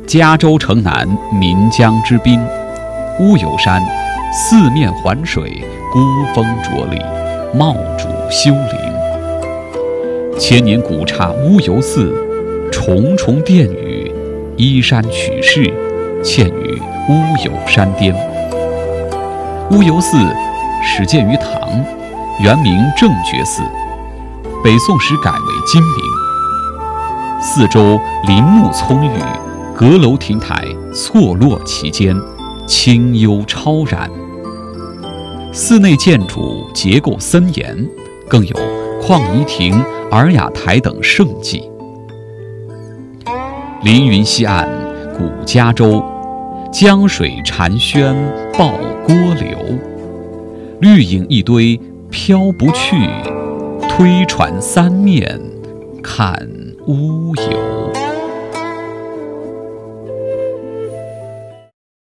嘉州城南岷江之滨，乌有山，四面环水，孤峰卓立，茂主修陵。千年古刹乌有寺，重重殿宇，依山取势，嵌于乌有山巅。乌有寺始建于唐，原名正觉寺，北宋时改为今名。四周林木葱郁，阁楼亭台错落其间，清幽超然。寺内建筑结构森严，更有旷尼亭、尔雅台等胜迹。凌云西岸古嘉州，江水潺湲报郭流，绿影一堆飘不去，推船三面看乌有。